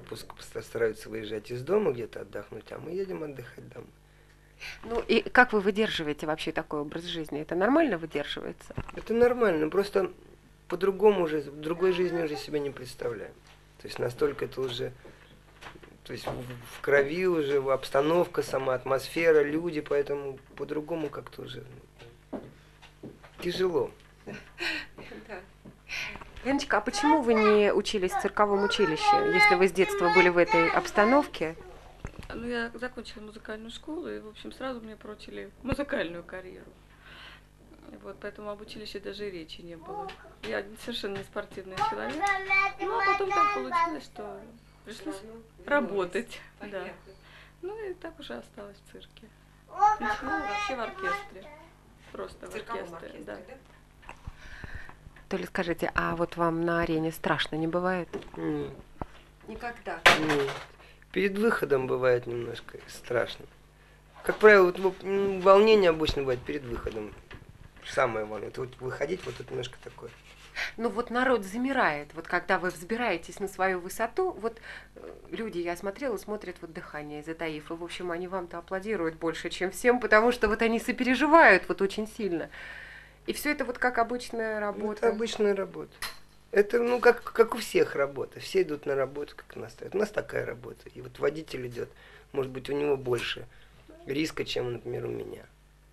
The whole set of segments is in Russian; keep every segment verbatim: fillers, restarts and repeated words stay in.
отпуск стараются выезжать из дома где-то отдохнуть, а мы едем отдыхать домой. Ну и как вы выдерживаете вообще такой образ жизни? Это нормально выдерживается? Это нормально, просто по-другому уже, в другой жизни уже себя не представляем. То есть настолько это уже, то есть в, в крови уже, обстановка, сама атмосфера, люди, поэтому по-другому как-то уже тяжело. Да. Леночка, а почему вы не учились в цирковом училище, если вы с детства были в этой обстановке? Ну, я закончила музыкальную школу, и, в общем, сразу мне прочили музыкальную карьеру. Вот, поэтому об училище даже и речи не было. Я совершенно не спортивный человек. Ну, а потом так получилось, что пришлось работать. Да. Ну, и так уже осталась в цирке. Начинала вообще в оркестре. Просто в оркестре, да. Толя, скажите, а вот вам на арене страшно не бывает? Нет. Никогда? Нет. Перед выходом бывает немножко страшно. Как правило, вот, волнение обычно бывает перед выходом. Самое волнение. Это вот выходить, вот тут немножко такое. Ну вот народ замирает. Вот когда вы взбираетесь на свою высоту, вот люди, я смотрела, смотрят вот дыхание, затаив. И, в общем, они вам-то аплодируют больше, чем всем, потому что вот они сопереживают вот очень сильно. И все это вот как обычная работа. Это обычная работа. Это, ну, как, как у всех работа. Все идут на работу, как нас ставят. У нас такая работа. И вот водитель идет, может быть, у него больше риска, чем, например, у меня.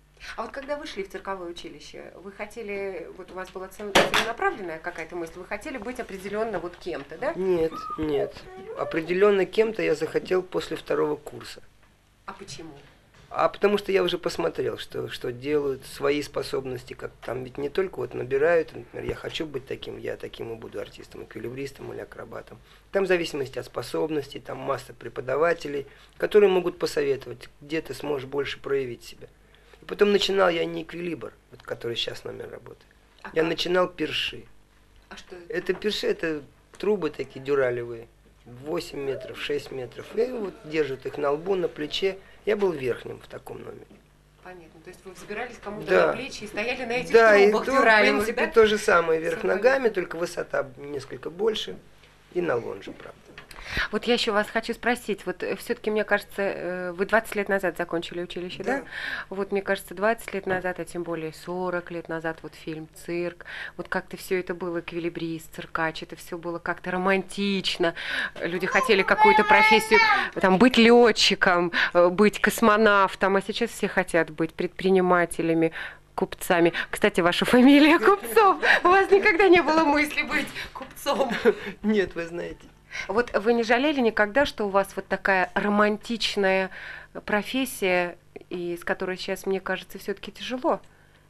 А вот когда вы шли в цирковое училище, вы хотели, вот у вас была целенаправленная какая-то мысль, вы хотели быть определенно вот кем-то, да? Нет, нет. Определенно кем-то я захотел после второго курса. А почему? А потому что я уже посмотрел, что, что делают, свои способности, как там ведь не только вот набирают, например, я хочу быть таким, я таким и буду артистом, эквилибристом или акробатом. Там в зависимости от способностей, там масса преподавателей, которые могут посоветовать, где ты сможешь больше проявить себя. И потом начинал я не эквилибр, вот, который сейчас с нами работает. А я как? Начинал перши. А что это? Это перши, это трубы такие дюралевые, восемь метров, шесть метров. И вот держат их на лбу, на плече. Я был верхним в таком номере. Понятно. То есть вы взбирались кому-то да. на плечи и стояли на этих да, трубах дюралевых. Да, и в принципе да? то же самое вверх ногами, только высота несколько больше и на лонже, правда. Вот я еще вас хочу спросить, вот все-таки, мне кажется, вы двадцать лет назад закончили училище, да? да? Вот, мне кажется, двадцать лет назад, а тем более сорок лет назад, вот фильм «Цирк», вот как-то все это было, эквилибрист, циркач, это все было как-то романтично, люди хотели какую-то профессию, там, быть летчиком, быть космонавтом, а сейчас все хотят быть предпринимателями, купцами. Кстати, ваша фамилия Купцов, у вас никогда не было мысли быть купцом? Нет, вы знаете. Вот вы не жалели никогда, что у вас вот такая романтичная профессия, и с которой сейчас, мне кажется, все-таки тяжело?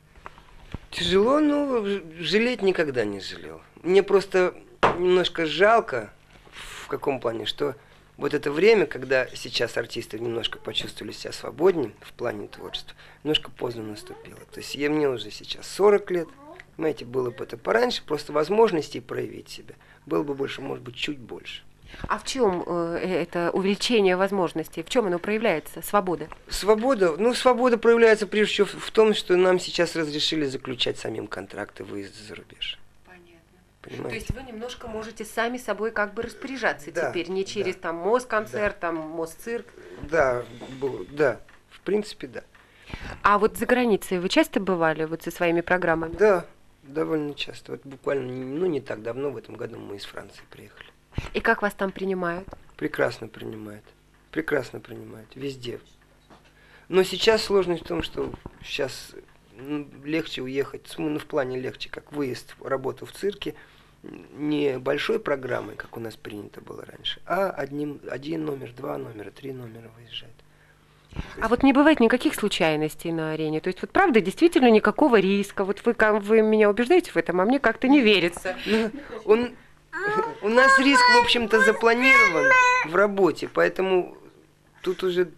Тяжело, но жалеть никогда не жалел. Мне просто немножко жалко, в каком плане, что вот это время, когда сейчас артисты немножко почувствовали себя свободнее в плане творчества, немножко поздно наступило. То есть я, мне уже сейчас сорок лет, понимаете, было бы это пораньше, просто возможностей проявить себя было бы больше, может быть, чуть больше. А в чем э, это увеличение возможностей? В чем оно проявляется? Свобода? Свобода? Ну, свобода проявляется прежде всего в том, что нам сейчас разрешили заключать самим контракты выезда за рубеж. Понятно. Понимаете? То есть вы немножко можете сами собой как бы распоряжаться да, теперь, не через да, там Москонцерт, да. там Мосцирк? Да, да, в принципе, да. А вот за границей вы часто бывали вот со своими программами? Да. Довольно часто. Вот буквально, ну, не так давно, в этом году мы из Франции приехали. И как вас там принимают? Прекрасно принимают. Прекрасно принимают. Везде. Но сейчас сложность в том, что сейчас легче уехать, ну, в плане легче, как выезд, работу в цирке, не большой программой, как у нас принято было раньше, а одним, один номер, два номера, три номера выезжает. А вот не бывает никаких случайностей на арене? То есть вот правда действительно никакого риска? Вот вы, вы меня убеждаете в этом, а мне как-то не верится. Ну, он, у нас риск, в общем-то, запланирован в работе, поэтому тут уже,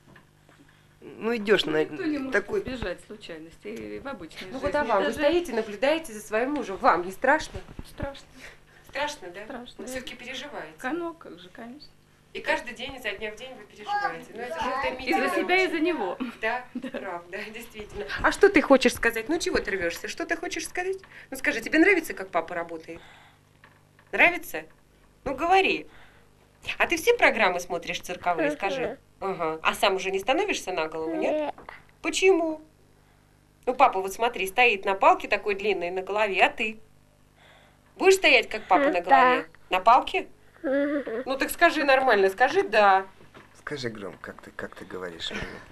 ну, идешь на Никто не может такой... избежать случайностей в обычной ну, жизни. Вот а вам, вы стоите, наблюдаете за своим мужем, вам не страшно? Страшно. Страшно, да? Страшно. Вы все-таки переживаете? Ну, как же, конечно. И каждый день, изо дня в день вы переживаете. Ну, это же И за себя, и за него. Да, да, правда, действительно. А что ты хочешь сказать? Ну, чего ты рвешься? Что ты хочешь сказать? Ну, скажи, тебе нравится, как папа работает? Нравится? Ну, говори. А ты все программы смотришь цирковые, скажи? Ага. А сам уже не становишься на голову, нет? Почему? Ну, папа, вот смотри, стоит на палке такой длинной на голове, а ты? Будешь стоять, как папа, на голове? На палке? Ну, так скажи нормально, скажи «да». Скажи громко, как ты, как ты говоришь.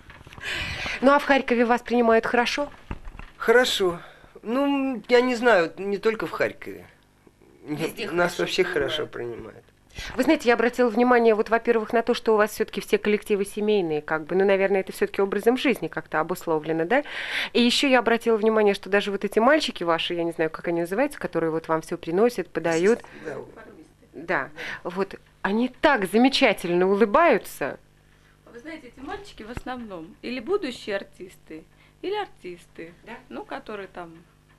Ну, а в Харькове вас принимают хорошо? Хорошо. Ну, я не знаю, не только в Харькове. Везде Нас хорошо вообще принимают. хорошо принимают. Вы знаете, я обратила внимание, вот, во-первых, на то, что у вас все-таки все коллективы семейные, как бы, ну, наверное, это все-таки образом жизни как-то обусловлено, да? И еще я обратила внимание, что даже вот эти мальчики ваши, я не знаю, как они называются, которые вот вам все приносят, подают, Да. да, вот, они так замечательно улыбаются. Вы знаете, эти мальчики в основном или будущие артисты, или артисты, Да? ну, которые там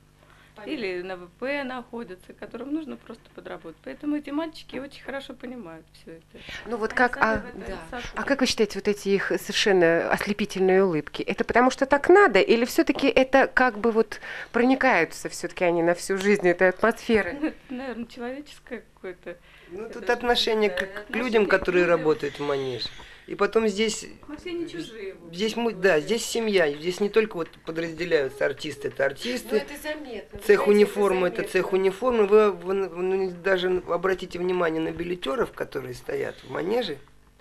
или на вэ пэ находятся, которым нужно просто подработать. Поэтому эти мальчики очень хорошо понимают все это. Ну вот Они как, сами а, в этом да. соответствуют. А как вы считаете, вот эти их совершенно ослепительные улыбки, это потому что так надо, или все-таки это как бы вот проникаются все-таки они на всю жизнь этой атмосферы? Это, наверное, человеческое какое-то. Ну, тут Это отношение же, к, да, к отношение людям, к которые людям. работают в манеже. И потом здесь, Мы все не чужие. в общем. здесь мы, да, здесь семья. Здесь не только вот подразделяются артисты, это артисты. заметно. Цех униформы – это цех униформы. Вы, вы, вы даже обратите внимание на билетеров, которые стоят в манеже.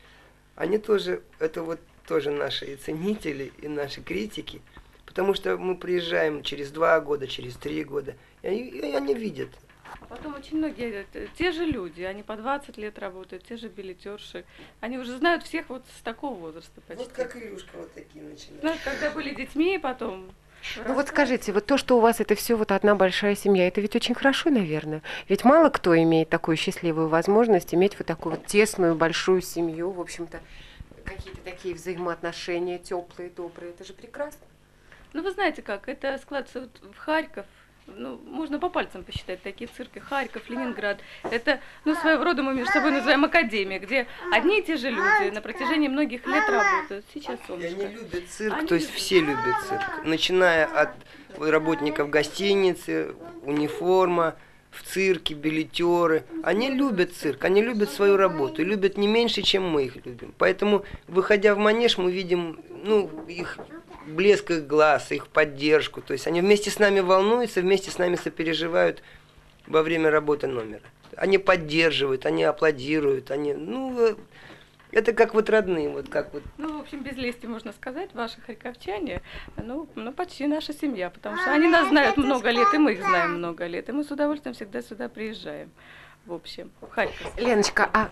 Они тоже, это вот тоже наши и ценители, и наши критики. Потому что мы приезжаем через два года, через три года, и они, и они видят. Потом очень многие, это те же люди, они по двадцать лет работают, те же билетерши. Они уже знают всех вот с такого возраста почти. Вот как Илюшка вот такие начинают. Ну, когда были детьми, потом... Ну вот скажите, вот то, что у вас это все вот одна большая семья, это ведь очень хорошо, наверное. Ведь мало кто имеет такую счастливую возможность иметь вот такую вот тесную большую семью, в общем-то, какие-то такие взаимоотношения теплые, добрые. Это же прекрасно. Ну, вы знаете как, это складывается вот в Харьков. Ну, можно по пальцам посчитать такие цирки. Харьков, Ленинград. Это, ну, своего рода мы между собой называем академия, где одни и те же люди на протяжении многих лет работают. Сейчас И они солнышко. любят цирк, Они то есть любят. все любят цирк. Начиная от работников гостиницы, униформа, в цирке, билетеры. Они любят цирк, они любят свою работу, и любят не меньше, чем мы их любим. Поэтому, выходя в манеж, мы видим, ну, их блеск их глаз, их поддержку. То есть они вместе с нами волнуются, вместе с нами сопереживают во время работы номера. Они поддерживают, они аплодируют, они, ну, это как вот родные, вот как вот. Ну, в общем, без лести можно сказать, ваши харьковчане, ну, ну, почти наша семья, потому что они нас знают много лет, и мы их знаем много лет, и мы с удовольствием всегда сюда приезжаем, в общем, в Харьков. Леночка, а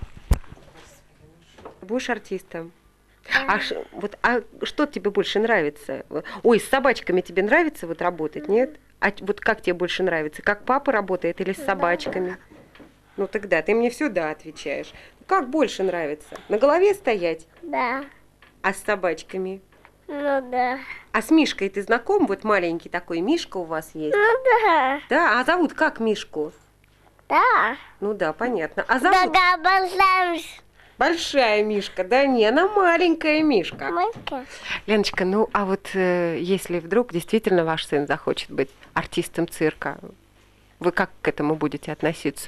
будешь артистом? А, ш, вот, а что тебе больше нравится? Ой, с собачками тебе нравится вот работать, нет? А вот как тебе больше нравится? Как папа работает или с собачками? Ну тогда ты мне сюда отвечаешь. Как больше нравится? На голове стоять? Да, А с собачками? ну да, А с Мишкой ты знаком? Вот маленький такой Мишка у вас есть? ну да, Да, а зовут как Мишку? да. Ну да, понятно. А зовут? Да, большая Большая Мишка, да не, она маленькая Мишка. мышка. Леночка, ну а вот э, если вдруг действительно ваш сын захочет быть артистом цирка, вы как к этому будете относиться?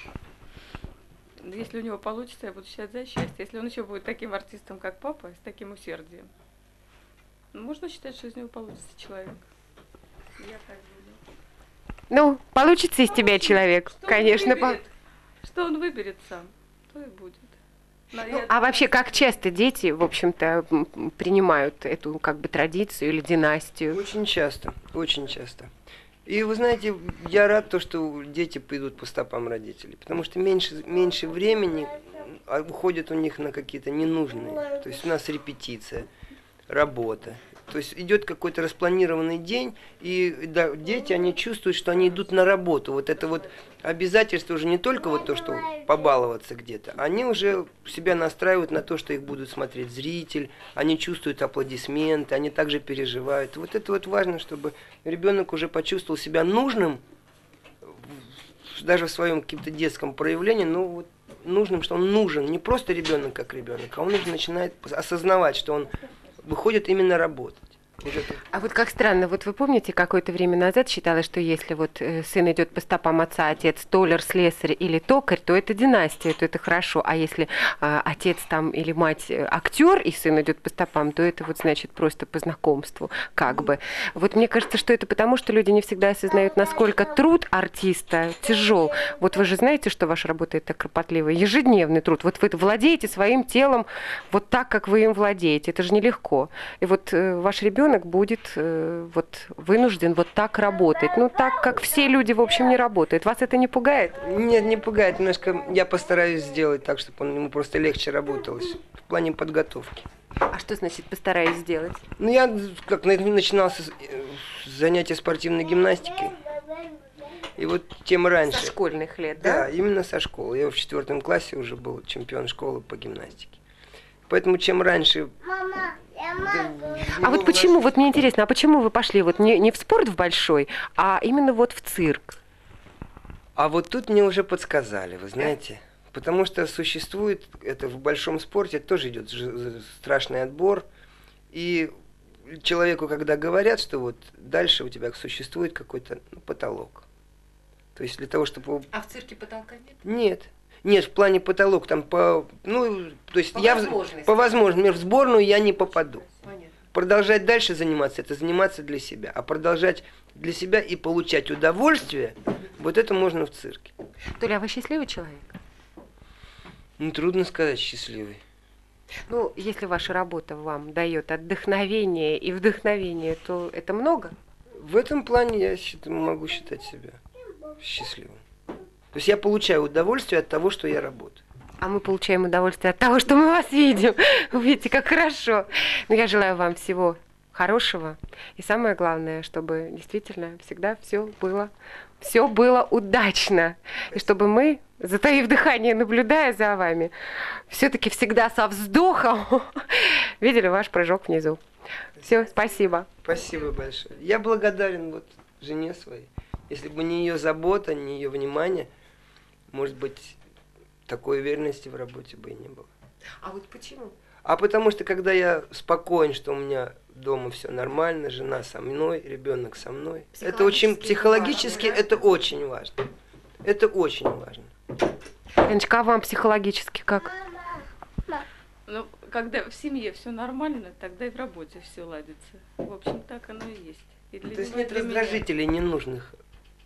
Если у него получится, я буду считать за счастье. Если он еще будет таким артистом, как папа, с таким усердием, ну, можно считать, что из него получится человек. Я так думаю. Ну, получится из тебя человек, Что он конечно. по- выберет, Что он выберет сам, то и будет. Но Ну, я а думаю, вообще, как часто дети, в общем-то, м, м, принимают эту как бы традицию или династию? Очень часто, очень часто. И вы знаете, я рад, то, что дети пойдут по стопам родителей, потому что меньше, меньше времени а, уходит у них на какие-то ненужные. То есть у нас репетиция, работа. То есть идет какой-то распланированный день, и да, дети, они чувствуют, что они идут на работу. Вот это вот обязательство уже не только вот то, что побаловаться где-то, они уже себя настраивают на то, что их будут смотреть зритель, они чувствуют аплодисменты, они также переживают. Вот это вот важно, чтобы ребенок уже почувствовал себя нужным, даже в своем каком-то детском проявлении, но вот нужным, что он нужен, не просто ребенок как ребенок, а он уже начинает осознавать, что он выходит именно работать. Вот это. А вот как странно, вот вы помните, какое-то время назад считалось, что если вот э, сын идет по стопам отца, отец столяр, слесарь или токарь, то это династия, то это хорошо. А если э, отец там или мать э, актер, и сын идет по стопам, то это вот значит просто по знакомству, как бы. Вот мне кажется, что это потому, что люди не всегда осознают, насколько труд артиста тяжел. Вот вы же знаете, что ваша работа это кропотливый, ежедневный труд. Вот вы владеете своим телом вот так, как вы им владеете. Это же нелегко. И вот э, ваш ребенок будет э, вот вынужден вот так работать. Ну, так, как все люди, в общем, не работают. Вас это не пугает? Нет, не пугает. Немножко я постараюсь сделать так, чтобы он, ему просто легче работалось в плане подготовки. А что значит постараюсь сделать? Ну, я как на- начинал с э, с занятия спортивной гимнастикой. И вот тем раньше. Со школьных лет, Да, да? именно со школы. Я в четвертом классе уже был чемпион школы по гимнастике. Поэтому чем раньше... Мама, я могу. А вот почему, вот мне интересно, а почему вы пошли вот не, не в спорт в большой, а именно вот в цирк? А вот тут мне уже подсказали, вы знаете. Потому что существует, это в большом спорте тоже идет ж- страшный отбор. И человеку, когда говорят, что вот дальше у тебя существует какой-то ну, потолок. То есть для того, чтобы... А в цирке потолка нет? Нет. Нет, в плане потолок там по... Ну, то есть По я... в- возможности. По возможности. В сборную я не попаду. Понятно. Продолжать дальше заниматься, это заниматься для себя. А продолжать для себя и получать удовольствие, вот это можно в цирке. Толя, а вы счастливый человек? Ну, трудно сказать, счастливый. Ну, если ваша работа вам дает отдохновение и вдохновение, то это много? В этом плане я считаю, могу считать себя счастливым. То есть я получаю удовольствие от того, что я работаю. А мы получаем удовольствие от того, что мы вас видим. Вы видите, как хорошо. Но я желаю вам всего хорошего. И самое главное, чтобы действительно всегда все было, все было удачно. И чтобы мы, затаив дыхание, наблюдая за вами, все-таки всегда со вздохом видели ваш прыжок внизу. Все, спасибо. Спасибо большое. Я благодарен вот жене своей. Если бы не ее забота, не ее внимание, может быть, такой уверенности в работе бы и не было. А вот почему? А потому что, когда я спокоен, что у меня дома все нормально, жена со мной, ребенок со мной, это очень психологически, это очень важно. Это очень важно. Леночка, а вам психологически как? Ну, когда в семье все нормально, тогда и в работе все ладится. В общем, так оно и есть. И для То есть него, и нет для меня. раздражителей ненужных.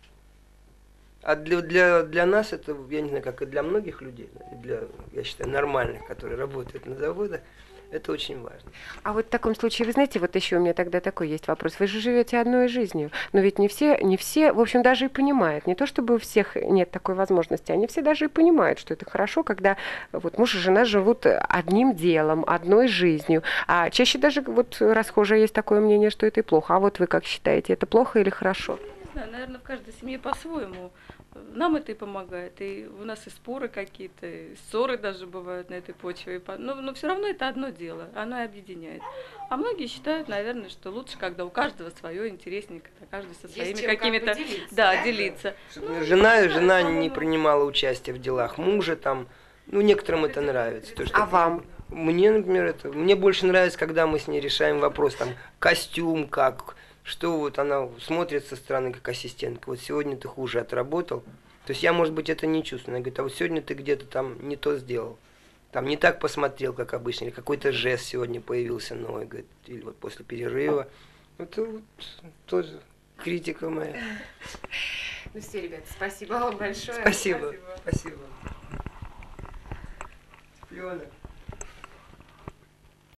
А для, для, для нас это, я не знаю, как и для многих людей, для, я считаю, нормальных, которые работают на заводах, это очень важно. А вот в таком случае, вы знаете, вот еще у меня тогда такой есть вопрос. Вы же живете одной жизнью, но ведь не все, не все, в общем, даже и понимают. Не то чтобы у всех нет такой возможности, они все даже и понимают, что это хорошо, когда вот муж и жена живут одним делом, одной жизнью. А чаще даже вот расхожее есть такое мнение, что это и плохо. А вот вы как считаете, это плохо или хорошо? Не знаю, наверное, в каждой семье по-своему. Нам это и помогает. И у нас и споры какие-то, и ссоры даже бывают на этой почве. И по- Но, но все равно это одно дело, оно и объединяет. А многие считают, наверное, что лучше, когда у каждого свое интересненько, каждый со своими чем как бы какими-то... делиться, да, да? делиться. Чтобы жена, жена не принимала участие в делах мужа, там, ну, некоторым это нравится. То, что А вам? Мне, например, это, мне больше нравится, когда мы с ней решаем вопрос, там, костюм, как, что вот она смотрит со стороны, как ассистентка, вот сегодня ты хуже отработал. То есть я, может быть, это не чувствую. Она говорит, а вот сегодня ты где-то там не то сделал. Там не так посмотрел, как обычно, или какой-то жест сегодня появился новый, говорит, или вот после перерыва. Это вот тоже критика моя. Ну все, ребята, спасибо вам большое. Спасибо. Спасибо. Лена.